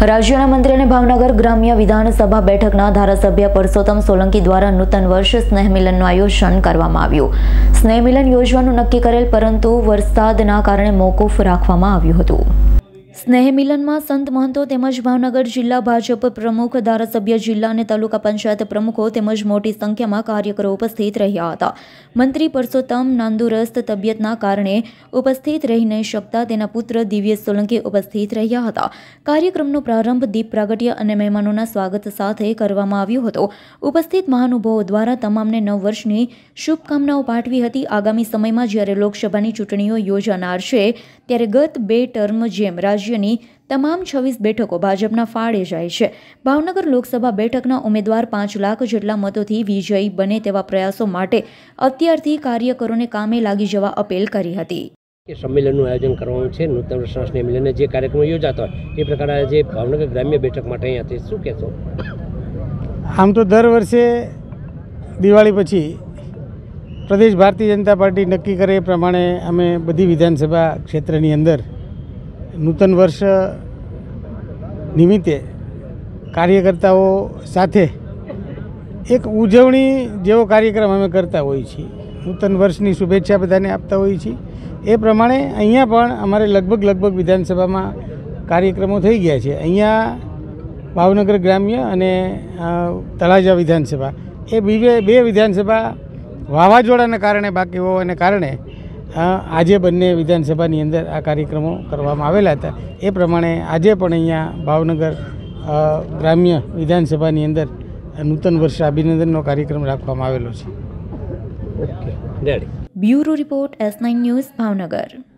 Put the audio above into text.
રાજ્યના મંત્રી અને ભાવનગર ગ્રામ્ય વિધાનસભા બેઠકના ધારાસભ્ય પરસોત્તમ સોલંકી દ્વારા નૂતન વર્ષ સ્નેહ મિલનનું આયોજન કરવામાં આવ્યું। સ્નેહ મિલન યોજવાનું નક્કી કરેલ, પરંતુ વરસાદના કારણે મોકૂફ રાખવામાં આવ્યું હતું। સ્નેહ મિલનમાં સંત મહંતો તેમજ ભાવનગર જિલ્લા ભાજપ પ્રમુખ, ધારાસભ્ય, જિલ્લા અને તાલુકા પંચાયત પ્રમુખો તેમજ મોટી સંખ્યામાં કાર્યકરો ઉપસ્થિત રહ્યા હતા। મંત્રી પરસોત્તમ નાંદુરસ્ત તબિયતના કારણે ઉપસ્થિત રહી ન શકતા તેના પુત્ર દિવ્યેશ સોલંકી ઉપસ્થિત રહ્યા હતા। કાર્યક્રમનો પ્રારંભ દીપ પ્રાગટ્ય અને મહેમાનોના સ્વાગત સાથે કરવામાં આવ્યો હતો। ઉપસ્થિત મહાનુભાવો દ્વારા તમામને નવ વર્ષની શુભકામનાઓ પાઠવી હતી। આગામી સમયમાં જ્યારે લોકસભાની ચૂંટણીઓ યોજાનાર છે, ત્યારે ગત 2 ટર્મ જેમ રાજ્યની તમામ 26 બેઠકો ભાજપના ફાળે જાય છે। ભાવનગર લોકસભા બેઠકના ઉમેદવાર 5 લાખ જેટલા મતોથી વિજયી બને તેવા પ્રયાસો માટે અત્યારથી કાર્યકરોને કામે લાગી જવા અપીલ કરી હતી। સંમેલનનું આયોજન કરવાનું છે। નૂતન વર્ષના સ્નેહ મિલનને જે કાર્યક્રમો યોજાતા હોય એ પ્રકારે આજે ભાવનગર ગ્રામ્ય બેઠક માટે અહીંયાથી શું કહેશો? આમ તો દર વર્ષે દિવાળી પછી પ્રદેશ ભારતીય જનતા પાર્ટી નક્કી કરે એ પ્રમાણે અમે બધી વિધાનસભા ક્ષેત્રની અંદર નૂતન વર્ષ નિમિત્તે કાર્યકર્તાઓ સાથે એક ઉજવણી જેવો કાર્યક્રમ અમે કરતા હોઈએ છીએ। નૂતન વર્ષની શુભેચ્છા બધાને આપતા હોઈએ છીએ। એ પ્રમાણે અહીંયા પણ અમારે લગભગ વિધાનસભામાં કાર્યક્રમો થઈ ગયા છે। અહીંયા ભાવનગર ગ્રામ્ય અને તળાજા વિધાનસભા એ બે વિધાનસભા વાવાઝોડાના કારણે બાકી હોવાને કારણે આજે બંને વિધાનસભાની અંદર આ કાર્યક્રમો કરવામાં આવેલા હતા। એ પ્રમાણે આજે પણ અહીંયા ભાવનગર ગ્રામ્ય વિધાનસભાની અંદર નૂતન વર્ષ અભિનંદનનો કાર્યક્રમ રાખવામાં આવેલો છે। Bureau report, S9 news, Bhavnagar.